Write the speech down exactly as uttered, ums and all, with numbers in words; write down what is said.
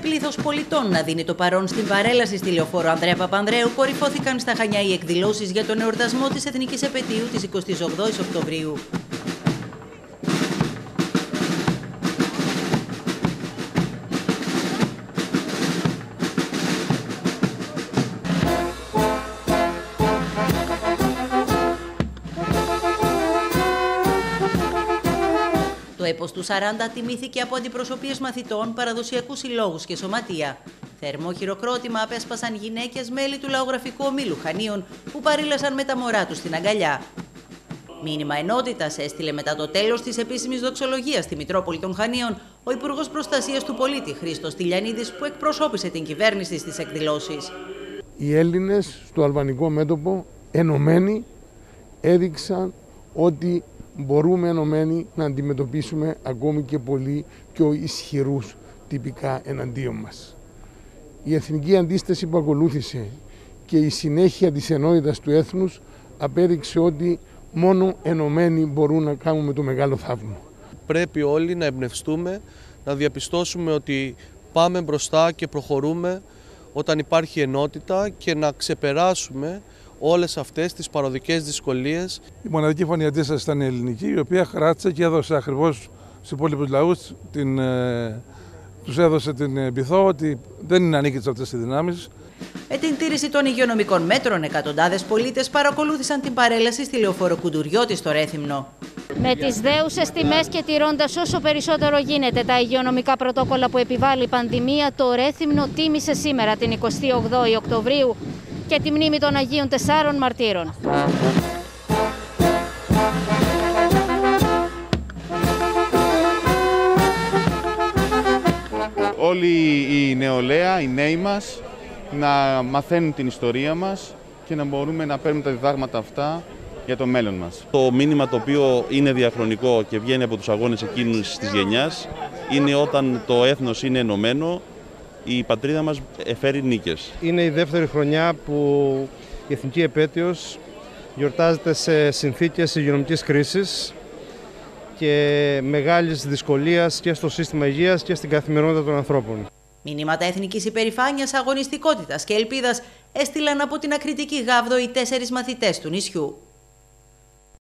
πλήθος πολιτών να δίνει το παρόν στην παρέλαση στη λεωφόρο Ανδρέα Παπανδρέου, κορυφώθηκαν στα Χανιά οι εκδηλώσεις για τον εορτασμό της Εθνικής Επετείου της εικοστής ογδόης Οκτωβρίου. Το έπος του σαράντα τιμήθηκε από αντιπροσωπείες μαθητών, παραδοσιακούς συλλόγους και σωματεία. Θερμό χειροκρότημα απέσπασαν γυναίκες μέλη του λαογραφικού ομίλου Χανίων που παρήλασαν με τα μωρά τους στην αγκαλιά. Μήνυμα ενότητας έστειλε μετά το τέλος της επίσημης δοξολογίας στη Μητρόπολη των Χανίων ο Υπουργός Προστασίας του Πολίτη Χρήστος Τηλιανίδης, που εκπροσώπησε την κυβέρνηση στις εκδηλώσεις. Οι Έλληνες στο αλβανικό μέτωπο ενωμένοι έδειξαν ότι μπορούμε ενωμένοι να αντιμετωπίσουμε ακόμη και πολύ πιο ισχυρούς τυπικά εναντίον μας. Η εθνική αντίσταση που ακολούθησε και η συνέχεια της ενότητας του έθνους απέδειξε ότι μόνο ενωμένοι μπορούν να κάνουμε το μεγάλο θαύμα. Πρέπει όλοι να εμπνευστούμε, να διαπιστώσουμε ότι πάμε μπροστά και προχωρούμε όταν υπάρχει ενότητα και να ξεπεράσουμε όλες αυτές τις παροδικές δυσκολίες. Η μοναδική φωνή αντίστασης ήταν η ελληνική, η οποία κράτησε και έδωσε ακριβώς στους υπόλοιπους λαούς, την, ε, τους έδωσε την πειθό ότι δεν είναι ανίκητες αυτές τις δυνάμεις. Με την τήρηση των υγειονομικών μέτρων, εκατοντάδες πολίτες παρακολούθησαν την παρέλαση στη λεωφόρο Κουντουριώτη στο Ρέθυμνο. Με τις δέουσες τιμές και τηρώντας όσο περισσότερο γίνεται τα υγειονομικά πρωτόκολλα που επιβάλλει η πανδημία, το Ρέθυμνο τίμησε σήμερα την εικοστή ογδόη Οκτωβρίου και τη μνήμη των Αγίων Τεσσάρων Μαρτύρων. Όλη η νεολαία, οι νέοι μας, να μαθαίνουν την ιστορία μας και να μπορούμε να παίρνουμε τα διδάγματα αυτά για το μέλλον μας. Το μήνυμα το οποίο είναι διαχρονικό και βγαίνει από τους αγώνες εκείνους της γενιάς είναι όταν το έθνος είναι ενωμένο, η πατρίδα μας εφέρει νίκες. Είναι η δεύτερη χρονιά που η Εθνική Επέτειος γιορτάζεται σε συνθήκες υγειονομικής κρίσης και μεγάλης δυσκολίας και στο σύστημα υγείας και στην καθημερινότητα των ανθρώπων. Μηνύματα εθνικής υπερηφάνειας, αγωνιστικότητας και ελπίδας έστειλαν από την ακριτική Γάβδο οι τέσσερις μαθητές του νησιού.